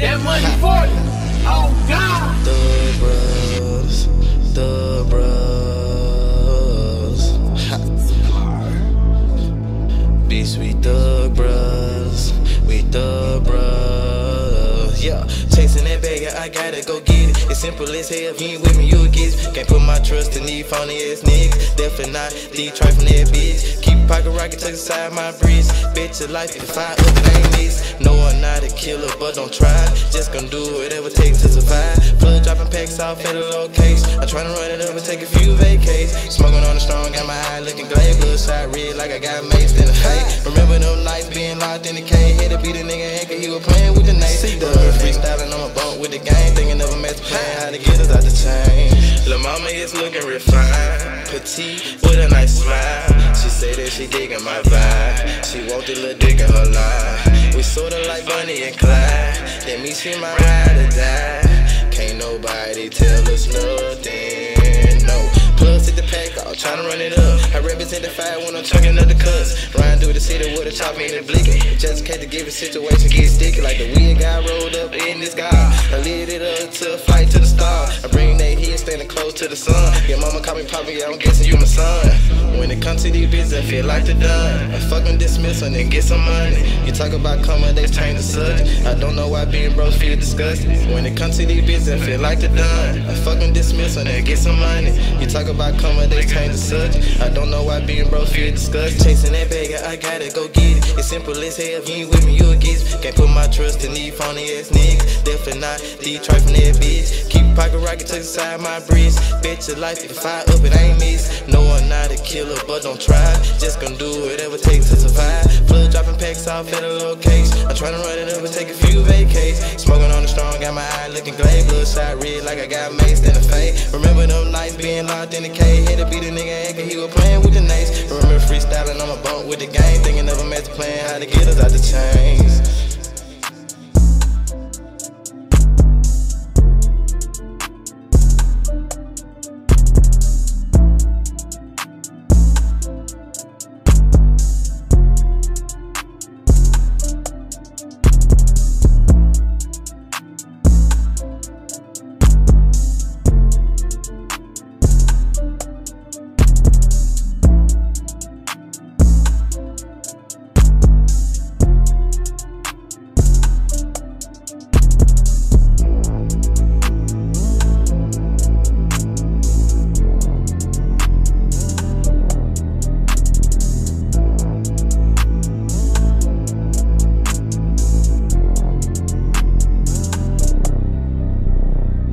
That money for you. Oh God. The bros, the bros. Bitch, we the bros, we the bros. Yeah, chasing that bag, I gotta go get it. It's simple as hell, if you ain't with me, you'll get it. Can't put my trust in these phony ass niggas. Definitely not these trifling that bitch. Keep a pocket rocket tucked inside my breeze. Bet your life if I up, it ain't this. No, I'm not a killer, but don't try. Just gonna do whatever it takes to survive. Flood dropping packs off at a low case. I'm tryna run it up and take a few vacays. Smoking on the strong, got my eye looking glazed. Bloodshot red like I got maced in the face. Remember them nights being locked in the cage. Had to beat a nigga head cause he was playing with the name. Freestyling on my bunk with the gang. Thinking of a master plan, how to get us out the chain. Lil' mama is looking refined, petite with a nice smile. She say that she digging my vibe. She want the little dick in her line. We sorta like Bonnie and Clyde. That means she my ride or die. Can't nobody tell us nothing, no. Plus hit the pack off, tryna run it up. I represent the fight when I'm chucking up the cuts. Ryan through the city with a chopper in the blinking. Just in case the given situation get sticky. Like the weird guy rolled up in this guy. I lead it up to a flight to the star. I bring that heat standing close to the sun. Your mama call me poppin', yeah, I'm guessing you my son. When it comes to these bitches, I feel like the done. I fucking dismiss and then get some money. You talk about coming, they change the subject. I don't know why being broke feel disgusting. When it comes to these bitches, I feel like the done. I fucking dismiss and then get some money. You talk about coming, they change the subject. I don't know why being broke feel disgusting. Chasing that bag, I gotta go get it. It's simple as hell, if you ain't with me, you'll get it. Can't put my trust in these phony ass niggas. Definitely not these trifling ass bitch. Keep a pocket rocket tucked inside my breeze. Bet your life if I up, it ain't miss. No, I'm not a killer, but don't try. Just gonna do whatever it takes to survive. Flood dropping packs off at a low case. I'm tryna run it up and take a few vacays. Smoking on the strong, got my eye looking glazed. Bloodshot red like I got maced in the face. Remember them nights being locked in the cage. Had to beat a nigga head cause he was playing with the names. Remember freestyling on my bunk with the gang. Thinking of a master plan, how to get us out the chains.